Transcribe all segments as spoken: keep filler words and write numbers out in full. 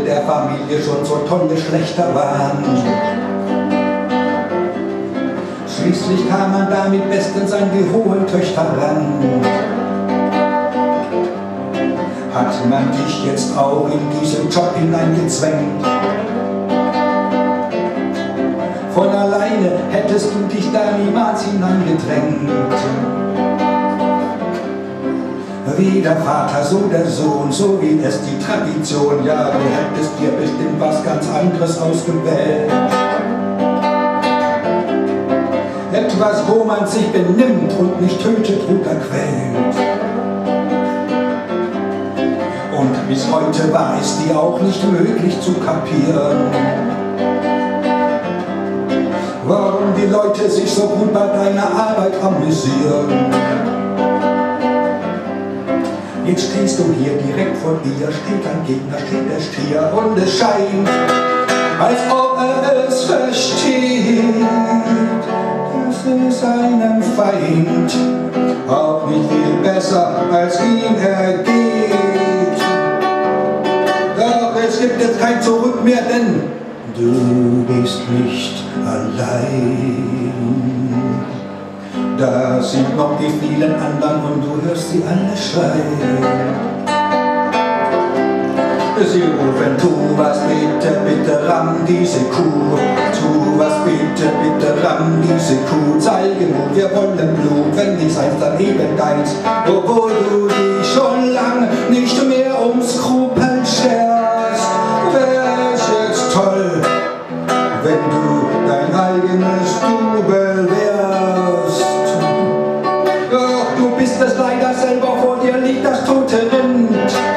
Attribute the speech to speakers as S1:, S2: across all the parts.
S1: der Familie schon so tolle Schlechter waren. Schließlich kam man damit bestens an die hohen Töchter ran. Hat man dich jetzt auch in diesen Job hineingezwängt? Von alleine hättest du dich da niemals hineingedrängt. Wie der Vater, so der Sohn, so wie es die Tradition. Ja, du hättest dir bestimmt was ganz anderes ausgewählt. Etwas, wo man sich benimmt und nicht tötet oder quält. Und bis heute war es dir auch nicht möglich zu kapieren, warum die Leute sich so gut bei deiner Arbeit amüsieren. Jetzt stehst du hier, direkt vor dir steht ein Gegner, steht der Stier, und es scheint, als ob er es versteht, dass es einem Feind auch nicht viel besser als ihm ergeht. Doch es gibt jetzt kein Zurück mehr, denn du bist nicht allein. Da sind noch die vielen anderen und du hörst sie alle schreien. Sie rufen, tu was bitte, bitte ramm diese Kuh. Tu was bitte, bitte ramm diese Kuh. Zeige Mut, wir wollen Blut, wenn nicht seins, dann eben deins. Obwohl du dich schon lang nicht mehr um Skrupel scherst, wär es jetzt toll, wenn du dein eigenes Double wärst. Doch du bist es leider selber, vor dir liegt das tote Rind.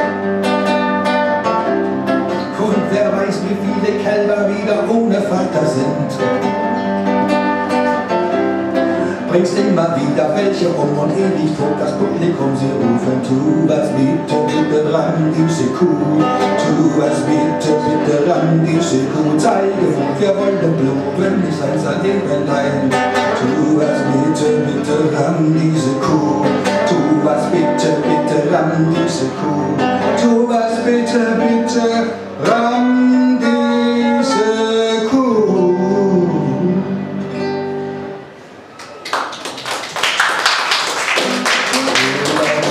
S1: Und wer weiß, wie viele Kälber wieder ohne Vater sind. Bringst immer wieder welche um und ewig tot das Publikum, sie rufen, tu was bitte, bitte ran diese Kuh. Tu was bitte, bitte ran diese Kuh. Zeige Mut, wir wollen Blut, wenn nicht sein, sein Leben dein. Tu was bitte, bitte ran diese Kuh. Tu was bitte, bitte ran diese Kuh. Tu was bitte, bitte ran diese Kuh.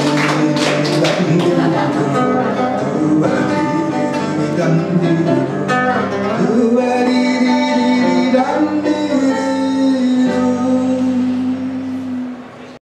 S1: Dum dum dum dum dum dum dum dum.